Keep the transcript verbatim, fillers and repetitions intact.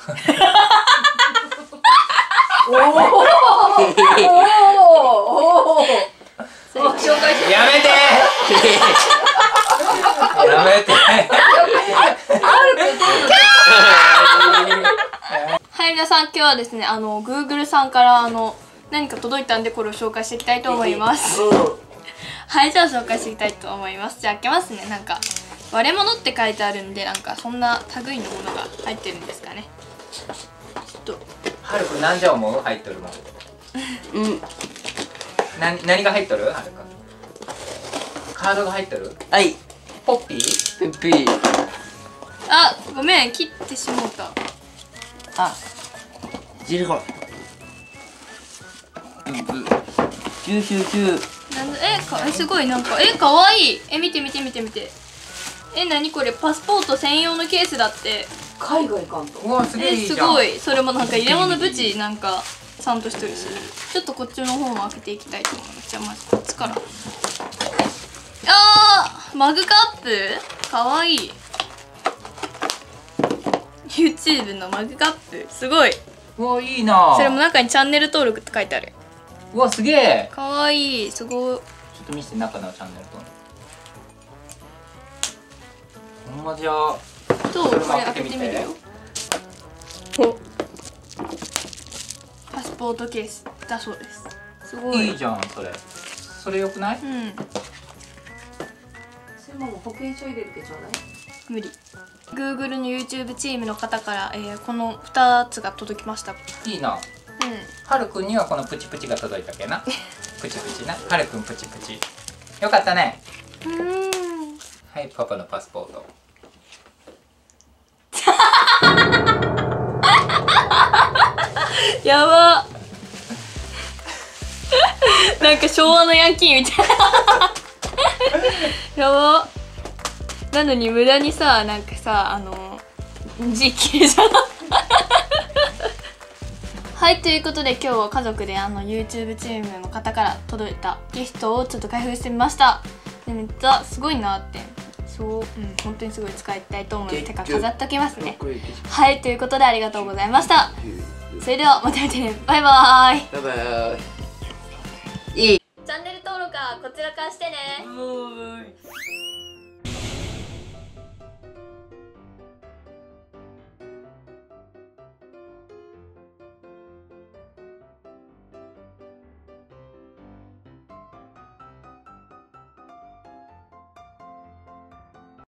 おおおお。紹介して。 やめて。やめて。 はい、皆さん、今日はですね、あの Google さんからあの何か届いたんで、これを紹介していきたいと思います。はい、じゃあ紹介していきたいと思います。じゃあ開けますね。なんか割れ物って書いてあるんで、なんかそんな類のものが入ってるんですかね。ちょっとはるくんなんじゃ思う？入っとるもん。うん。な何が入っとる？はるくん。カードが入っとる？ はい。 ポッピー？ ピッピー。 あ、ごめん、切ってしもうた。 あ、ジルコン。ジューシューシュー。 なんで、え、か、え、すごい、なんか、え、かわいい。え、見て見て見て見て。え、なにこれ、パスポート専用のケースだって。 海外行かんと。 うわ、すげええ、 いいじゃん。 すごい。それもなんか入れ物縁なんかちゃんとしてるし。ちょっとこっちの方も開けていきたいと思います。じゃあまずこっちから。あー、マグカップ。かわいい。YouTube のマグカップ、すごい。 うわ、いいな。 それも中にチャンネル登録って書いてある。 うわ、すげえ。 かわいい、すごい。 ちょっと見せて、中のチャンネルと。ほんまじゃ。 そう、これ開けてみるよ。お、パスポートケースだそうです。すごい。 いいじゃん、それ。それよくない？ うん。 それももう保険証入れるけちょうだい。 無理。Google の YouTube チームの方から、えー、このふたつが届きました。 いいな。 うはるくんにはこのプチプチが届いたっけな。プチプチな。はるくんプチプチ。よかったね。 ん。うーん。 はい、パパのパスポート。 やば。なんか昭和のヤンキーみたいな。やば。なのに無駄にさ、なんかさ、あの字綺麗じゃん。はい、ということで今日は家族であの YouTube チームの方から届いたギフトをちょっと開封してみました。でめっちゃすごいなって。そう、うん、本当にすごい使いたいと思うので、てか飾っておきますね。はい、ということでありがとうございました。それではまた見てね。バイバーイ。 バイバイ。いい。 チャンネル登録はこちらからしてね。